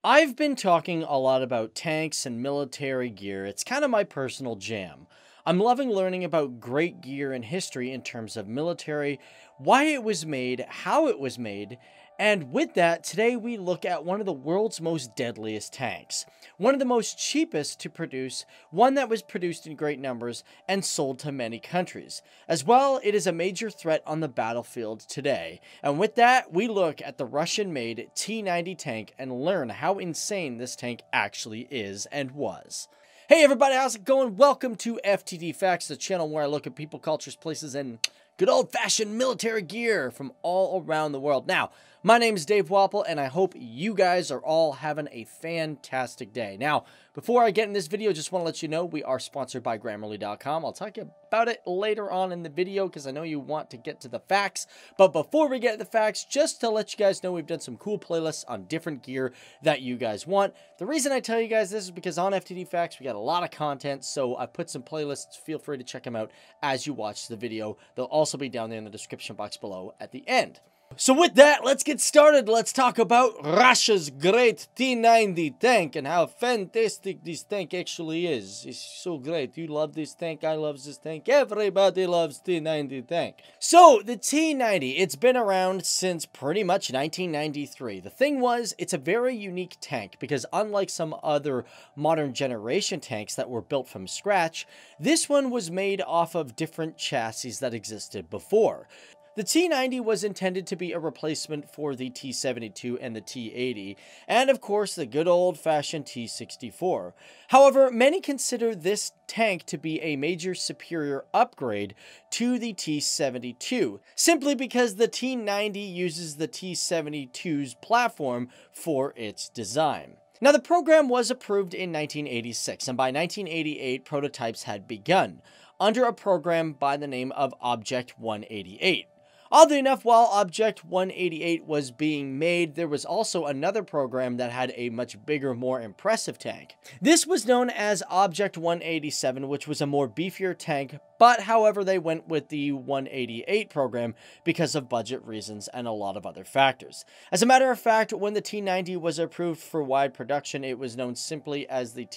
I've been talking a lot about tanks and military gear. It's kind of my personal jam. I'm loving learning about great gear and history in terms of military, why it was made, how it was made, and with that, today we look at one of the world's most deadliest tanks. One of the most cheapest to produce, one that was produced in great numbers and sold to many countries. As well, it is a major threat on the battlefield today. And with that, we look at the Russian-made T-90 tank and learn how insane this tank actually is and was. Hey everybody, how's it going? Welcome to FTD Facts, the channel where I look at people, cultures, places, and good old-fashioned military gear from all around the world. Now, my name is Dave Wapple, and I hope you guys are all having a fantastic day. Now, before I get in this video, just want to let you know we are sponsored by Grammarly.com. I'll talk about it later on in the video because I know you want to get to the facts. But before we get to the facts, just to let you guys know, we've done some cool playlists on different gear that you guys want. The reason I tell you guys this is because on FTD Facts, we got a lot of content, so I put some playlists. Feel free to check them out as you watch the video. They'll also be down there in the description box below at the end. So with that, let's get started. Let's talk about Russia's great T-90 tank and how fantastic this tank actually is. It's so great. You love this tank. I love this tank. Everybody loves T-90 tank. So the T-90, it's been around since pretty much 1993. The thing was, it's a very unique tank because unlike some other modern generation tanks that were built from scratch, this one was made off of different chassis that existed before. The T-90 was intended to be a replacement for the T-72 and the T-80, and of course the good old-fashioned T-64. However, many consider this tank to be a major superior upgrade to the T-72, simply because the T-90 uses the T-72's platform for its design. Now, the program was approved in 1986, and by 1988, prototypes had begun, under a program by the name of Object 188. Oddly enough, while Object 188 was being made, there was also another program that had a much bigger, more impressive tank. This was known as Object 187, which was a more beefier tank, but however, they went with the 188 program because of budget reasons and a lot of other factors. As a matter of fact, when the T-90 was approved for wide production, it was known simply as the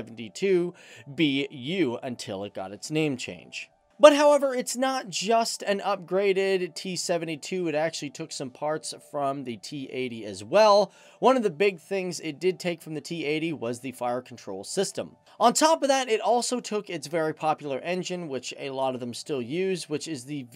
T-72BU until it got its name change. But however, it's not just an upgraded T-72, it actually took some parts from the T-80 as well. One of the big things it did take from the T-80 was the fire control system. On top of that, it also took its very popular engine, which a lot of them still use, which is the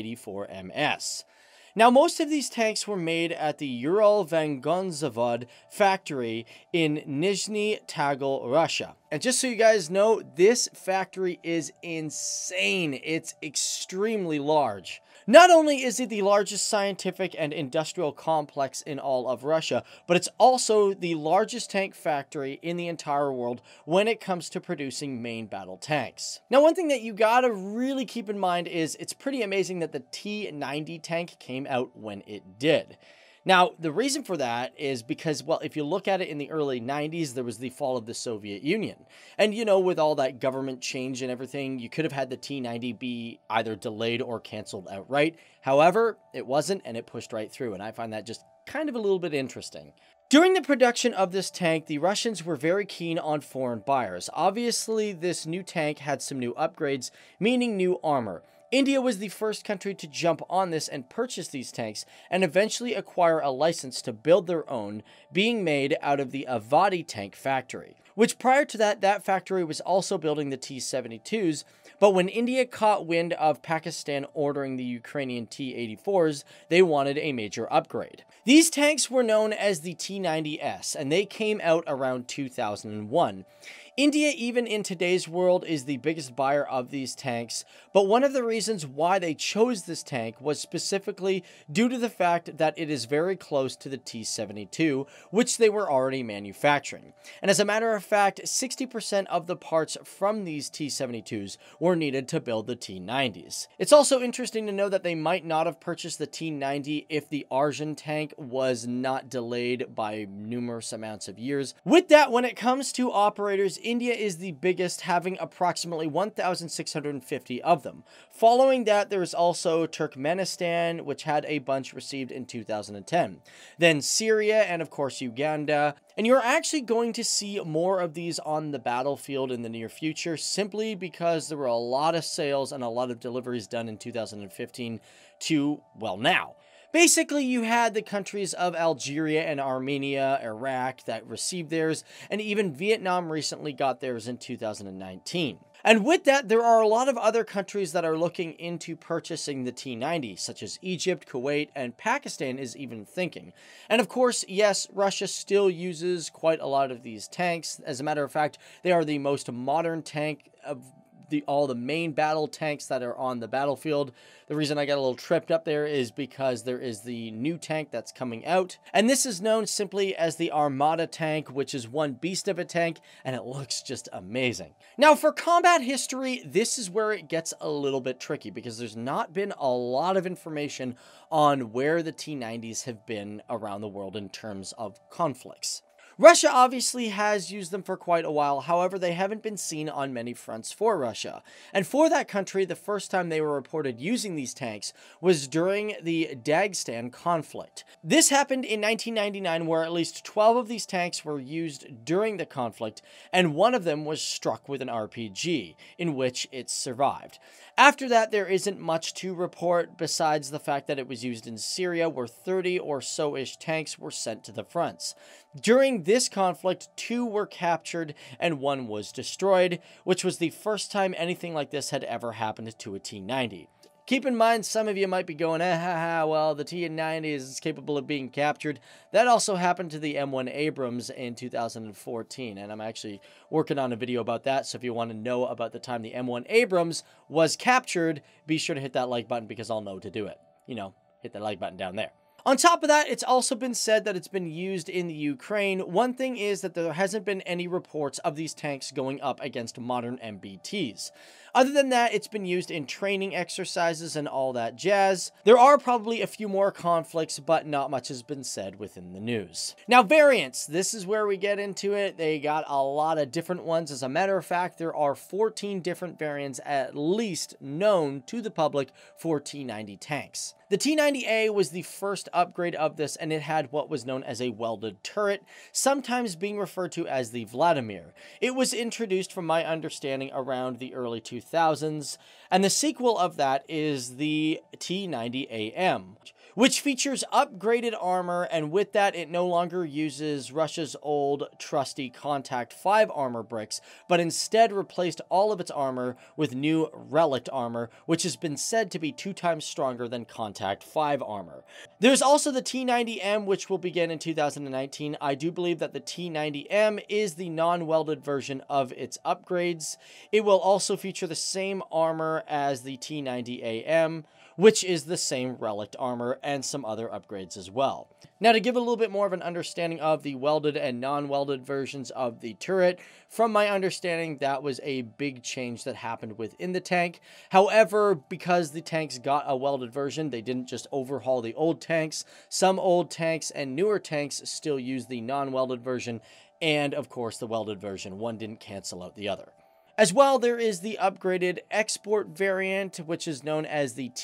V84MS. Now, most of these tanks were made at the Ural-Vagonzavod factory in Nizhny Tagil, Russia. And just so you guys know, this factory is insane. It's extremely large. Not only is it the largest scientific and industrial complex in all of Russia, but it's also the largest tank factory in the entire world when it comes to producing main battle tanks. Now, one thing that you gotta really keep in mind is it's pretty amazing that the T-90 tank came out when it did. Now, the reason for that is because, well, if you look at it in the early 90s, there was the fall of the Soviet Union. And, you know, with all that government change and everything, you could have had the T-90 be either delayed or canceled outright. However, it wasn't, and it pushed right through, and I find that just kind of a little bit interesting. During the production of this tank, the Russians were very keen on foreign buyers. Obviously, this new tank had some new upgrades, meaning new armor. India was the first country to jump on this and purchase these tanks and eventually acquire a license to build their own, being made out of the Avadi tank factory. Which prior to that, that factory was also building the T-72s, but when India caught wind of Pakistan ordering the Ukrainian T-84s, they wanted a major upgrade. These tanks were known as the T-90S, and they came out around 2001. India, even in today's world, is the biggest buyer of these tanks, but one of the reasons why they chose this tank was specifically due to the fact that it is very close to the T-72, which they were already manufacturing. And as a matter of fact, 60% of the parts from these T-72s were needed to build the T-90s. It's also interesting to know that they might not have purchased the T-90 if the Arjun tank was not delayed by numerous amounts of years. With that, when it comes to operators India is the biggest, having approximately 1,650 of them. Following that, there's also Turkmenistan, which had a bunch received in 2010. Then Syria, and of course Uganda. And you're actually going to see more of these on the battlefield in the near future, simply because there were a lot of sales and a lot of deliveries done in 2015 to, well, now. Basically, you had the countries of Algeria and Armenia, Iraq that received theirs, and even Vietnam recently got theirs in 2019. And with that, there are a lot of other countries that are looking into purchasing the T-90, such as Egypt, Kuwait, and Pakistan is even thinking. And of course, yes, Russia still uses quite a lot of these tanks. As a matter of fact, they are the most modern tank of all the main battle tanks that are on the battlefield. The reason I got a little tripped up there is because there is the new tank that's coming out, and this is known simply as the Armata tank, which is one beast of a tank, and it looks just amazing. Now, for combat history, this is where it gets a little bit tricky, because there's not been a lot of information on where the T-90s have been around the world in terms of conflicts. Russia obviously has used them for quite a while, however, they haven't been seen on many fronts for Russia. And for that country, the first time they were reported using these tanks was during the Dagestan conflict. This happened in 1999, where at least 12 of these tanks were used during the conflict, and one of them was struck with an RPG, in which it survived. After that, there isn't much to report besides the fact that it was used in Syria, where 30 or so-ish tanks were sent to the fronts. During this conflict, 2 were captured and 1 was destroyed, which was the first time anything like this had ever happened to a T-90. Keep in mind, some of you might be going, well, the T-90 is capable of being captured. That also happened to the M1 Abrams in 2014, and I'm actually working on a video about that, so if you want to know about the time the M1 Abrams was captured, be sure to hit that like button because I'll know to do it. You know, hit the like button down there. On top of that, it's also been said that it's been used in the Ukraine. One thing is that there hasn't been any reports of these tanks going up against modern MBTs. Other than that, it's been used in training exercises and all that jazz. There are probably a few more conflicts, but not much has been said within the news. Now, variants. This is where we get into it. They got a lot of different ones. As a matter of fact, there are 14 different variants at least known to the public for T-90 tanks. The T-90A was the first upgrade of this, and it had what was known as a welded turret, sometimes being referred to as the Vladimir. It was introduced, from my understanding, around the early 2000s, and the sequel of that is the T-90AM, which features upgraded armor, and with that, it no longer uses Russia's old trusty Contact 5 armor bricks, but instead replaced all of its armor with new Relict armor, which has been said to be 2 times stronger than Contact 5 armor. There's also the T-90M, which will begin in 2019. I do believe that the T-90M is the non-welded version of its upgrades. It will also feature the same armor as the T-90AM, which is the same Relict armor and some other upgrades as well. Now, to give a little bit more of an understanding of the welded and non-welded versions of the turret, from my understanding, that was a big change that happened within the tank. However, because the tanks got a welded version, they didn't just overhaul the old tanks. Some old tanks and newer tanks still use the non-welded version, and of course the welded version. One didn't cancel out the other. As well, there is the upgraded export variant, which is known as the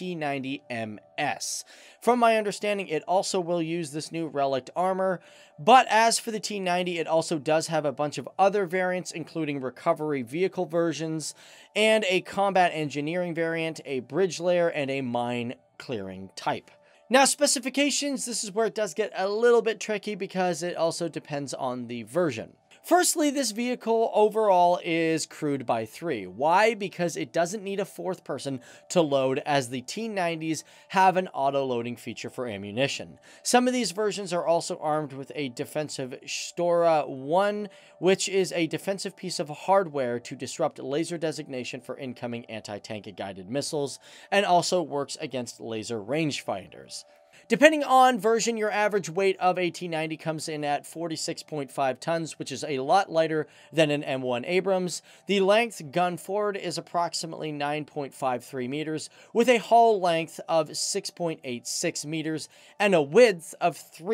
T-90MS. From my understanding, it also will use this new Relict armor, but as for the T-90, it also does have a bunch of other variants, including recovery vehicle versions, and a combat engineering variant, a bridge layer, and a mine clearing type. Now, specifications, this is where it does get a little bit tricky because it also depends on the version. Firstly, this vehicle overall is crewed by 3. Why? Because it doesn't need a 4th person to load, as the T-90s have an auto-loading feature for ammunition. Some of these versions are also armed with a defensive Stora 1, which is a defensive piece of hardware to disrupt laser designation for incoming anti-tank guided missiles, and also works against laser rangefinders. Depending on version, your average weight of a T90 comes in at 46.5 tons, which is a lot lighter than an M1 Abrams. The length gun forward is approximately 9.53 meters, with a hull length of 6.86 meters and a width of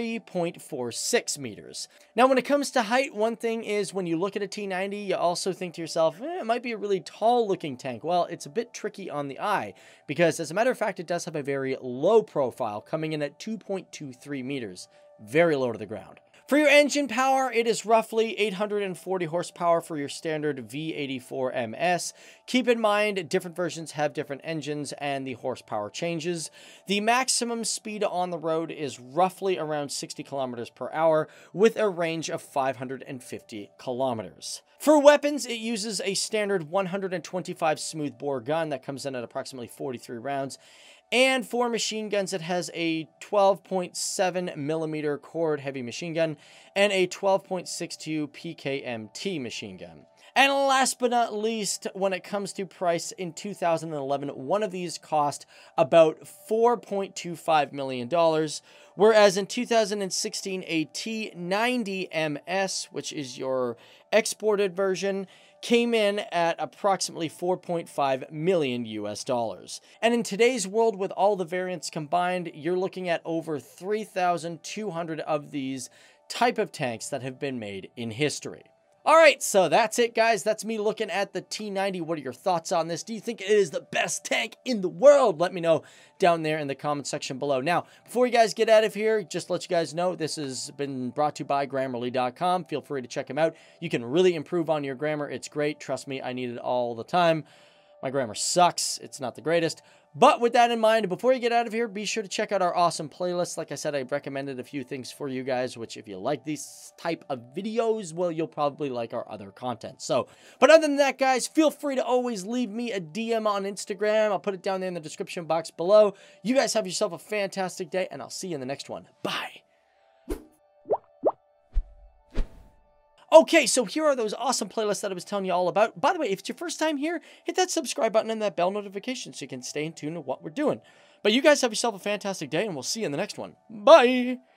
3.46 meters. Now, when it comes to height, one thing is when you look at a T90, you also think to yourself, it might be a really tall looking tank. Well, it's a bit tricky on the eye because, as a matter of fact, it does have a very low profile, coming in at 2.23 meters, very low to the ground. For your engine power, it is roughly 840 horsepower for your standard V84 MS. Keep in mind, different versions have different engines and the horsepower changes. The maximum speed on the road is roughly around 60 kilometers per hour with a range of 550 kilometers. For weapons, it uses a standard 125 smoothbore gun that comes in at approximately 43 rounds. And for machine guns, it has a 12.7 millimeter cord heavy machine gun and a 12.62 PKMT machine gun. And last but not least, when it comes to price, in 2011, one of these cost about $4.25 million, whereas in 2016, a T90 MS, which is your exported version, came in at approximately 4.5 million US dollars. And in today's world, with all the variants combined, you're looking at over 3,200 of these type of tanks that have been made in history. All right, so that's it, guys. That's me looking at the T90. What are your thoughts on this? Do you think it is the best tank in the world? Let me know down there in the comment section below. Now, before you guys get out of here, just to let you guys know, this has been brought to you by Grammarly.com. Feel free to check them out. You can really improve on your grammar. It's great. Trust me, I need it all the time. My grammar sucks. It's not the greatest. But with that in mind, before you get out of here, be sure to check out our awesome playlist. Like I said, I've recommended a few things for you guys, which if you like these type of videos, well, you'll probably like our other content. So, but other than that, guys, feel free to always leave me a DM on Instagram. I'll put it down there in the description box below. You guys have yourself a fantastic day, and I'll see you in the next one. Bye. Okay, so here are those awesome playlists that I was telling you all about. By the way, if it's your first time here, hit that subscribe button and that bell notification so you can stay in tune with what we're doing. But you guys have yourself a fantastic day, and we'll see you in the next one. Bye!